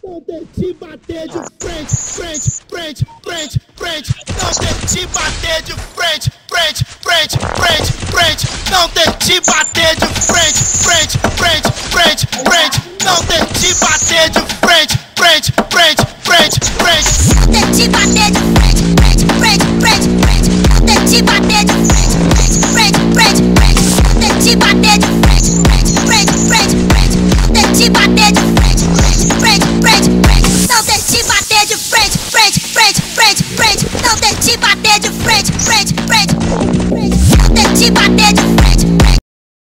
Não tente bater de frente, frente, frente, frente, frente. Não tente bater de frente, frente, frente, frente, frente. Não tente bater de frente, frente, frente, frente, frente. Não tente bater de frente.